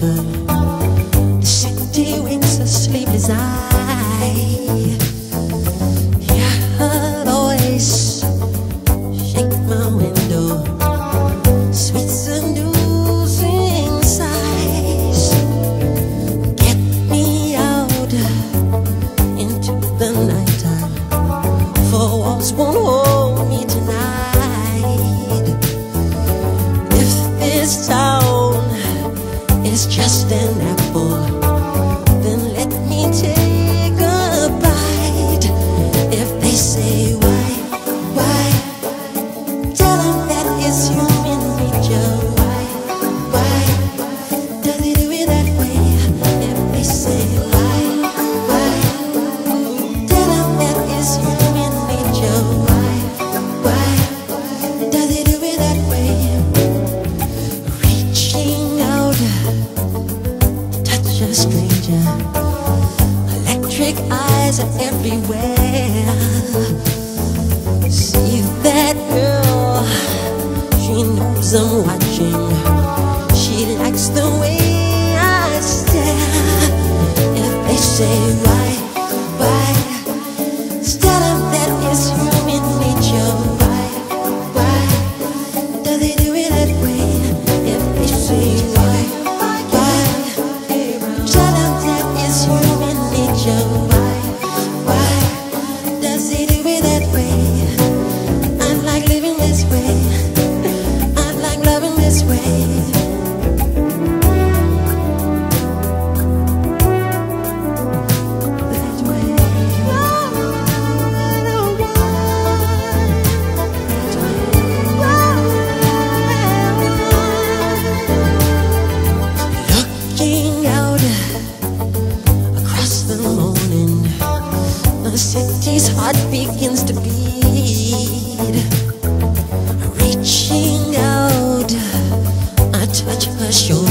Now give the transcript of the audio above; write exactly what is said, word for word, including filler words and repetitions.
her. The city winks a sleepless eye. Hear her voice shake my window. Sweet seducing sighs get me out into the nighttime. Four walls won't hold me tonight. If this town is just an apple, then let me take a bite. If they say why, why, tell them that it's human nature. Why, why, does it do it that way? If they say why, why, tell them that it's human nature. Why, why, does it do it that way? Reaching out, touch a stranger. Electric eyes are everywhere. See that girl, she knows I'm watching. She likes the way I stare. If they say why, why, tell them that it's human nature. Why, why, does it do it that way? If they say why, why, tell them that it's human nature. Why, why, does it do it that way? I like living this way. I like loving this way. That way. Looking out across the morning, the city's heart begins to beat. Reaching out, I touch her shoulder.